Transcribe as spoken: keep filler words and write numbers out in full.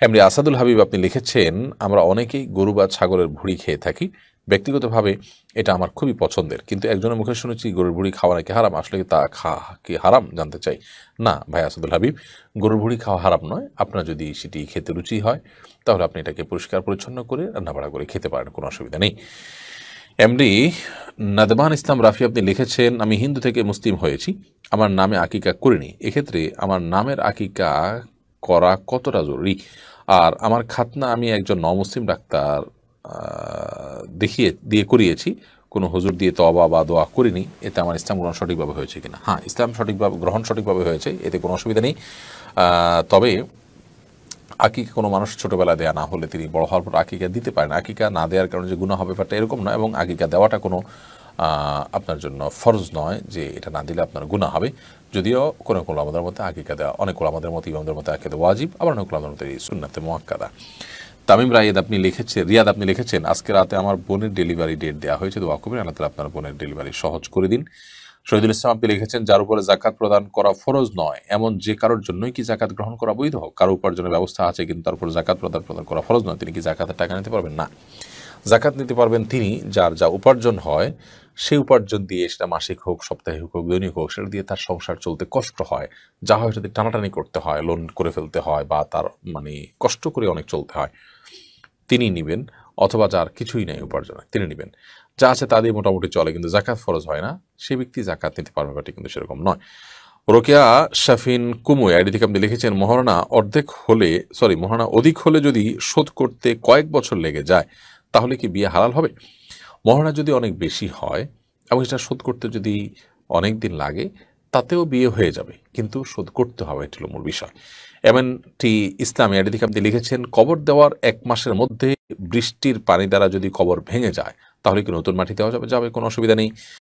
এমনি আসাদুল হাবিব আপনি লিখেছেন, আমরা অনেকেই গরু বা ছাগলের ভুঁড়ি খেয়ে থাকি। ব্যক্তিগতভাবে এটা আমার খুবই পছন্দের, কিন্তু একজনের মুখে শুনেছি গরুর ভুঁড়ি খাওয়া নাকি হারাম। আসলে কি তা খা কি হারাম জানতে চাই। না ভাই আসাদুল হাবিব, গরুর ভুঁড়ি খাওয়া হারাম নয়। আপনার যদি সেটি খেতে রুচি হয় তাহলে আপনি এটাকে পরিষ্কার পরিচ্ছন্ন করে রান্নাবাড়া করে খেতে পারেন, কোনো অসুবিধা নেই। এমডি নাদমান ইসলাম রাফি আপনি লিখেছেন, আমি হিন্দু থেকে মুসলিম হয়েছি, আমার নামে আকিকা করিনি। এক্ষেত্রে আমার নামের আকিকা করা কতটা জরুরি? আর আমার খাতনা আমি একজন নমুসলিম ডাক্তার দেখিয়ে দিয়ে করিয়েছি, কোনো হুজুর দিয়ে তওবা বা দোয়া করিনি। এতে আমার ইসলাম গ্রহণ সঠিকভাবে হয়েছে কিনা? হ্যাঁ, ইসলাম সঠিকভাবে গ্রহণ সঠিকভাবে হয়েছে, এতে কোনো অসুবিধা নেই। তবে আকিকা কোনো মানুষ ছোটোবেলায় দেয়া না হলে তিনি বড় হওয়ার পর আকিকা দিতে পারেন। আকিকা না দেওয়ার কারণে যে গুনাহ হবে ব্যাপারটা এরকম নয়, এবং আকিকা দেওয়াটা কোনো আপনার জন্য ফরজ নয় যে এটা না দিলে আপনার গুনাহ হবে। যদিও কোনো কোনো আমাদের মধ্যে আকিকা দেওয়া, অনেক আমাদের মতো ইমামদের মধ্যে আকিকা ওয়াজিব, আবার অনেক আমাদের মধ্যে সুন্নাতে মুআক্কাদা। তামিম রায়েদ আপনি লিখেছেন রিয়াদ আপনি লিখেছেন, আজকে রাতে আমার বোনের ডেলিভারি ডেট দেওয়া হয়েছে, দোয়া করবেন আল্লাহ তাআলা আপনার বোনের ডেলিভারি সহজ করে দিন। শহীদুল ইসলাম আপনি লিখেছেন, যার উপরে জাকাত প্রদান করা ফরজ নয় এমন যে কারোর জন্যই কি জাকাত গ্রহণ করা বৈধ? কারো উপার্জনের ব্যবস্থা আছে কিন্তু তার উপর জাকাত প্রদান প্রদান করা ফরজ নয়, তিনি কি জাকাতের টাকা নিতে পারবেন? না, জাকাত নিতে পারবেন তিনি যার যা উপার্জন হয় সেই উপার্জন দিয়ে, সেটা মাসিক হোক, সাপ্তাহিক হোক, দৈনিক হোক, সেটা দিয়ে তার সংসার চলতে কষ্ট হয়, যা হয় সেটা টানাটানি করতে হয়, লোন করে ফেলতে হয়, বা তার মানে কষ্ট করে অনেক চলতে হয়, তিনি নিবেন। অথবা যার কিছুই নেই উপার্জন, তিনি নিবেন। যা আছে তা দিয়ে মোটামুটি চলে, কিন্তু জাকাত ফরজ হয় না, সে ব্যক্তি জাকাত নিতে পারবে, ব্যাপারটি কিন্তু সেরকম নয়। রোকেয়া শাফিন কুমু আইডি থেকে আপনি লিখেছেন, মহারণা অর্ধেক হলে সরি মহারণা অধিক হলে যদি শোধ করতে কয়েক বছর লেগে যায় তাহলে কি বিয়ে হালাল হবে? মহারণা যদি অনেক বেশি হয় এবং সেটা শোধ করতে যদি অনেক দিন লাগে তাতেও বিয়ে হয়ে যাবে, কিন্তু শোধ করতে হবে, এটি হলো মূল বিষয়। এমনটি ইসলামী আইডি থেকে আপনি লিখেছেন, কবর দেওয়ার এক মাসের মধ্যে বৃষ্টির পানি দ্বারা যদি কবর ভেঙে যায় তাহলে কি নতুন মাটি দেওয়া যাবে? যাবে, কোনো অসুবিধা নেই।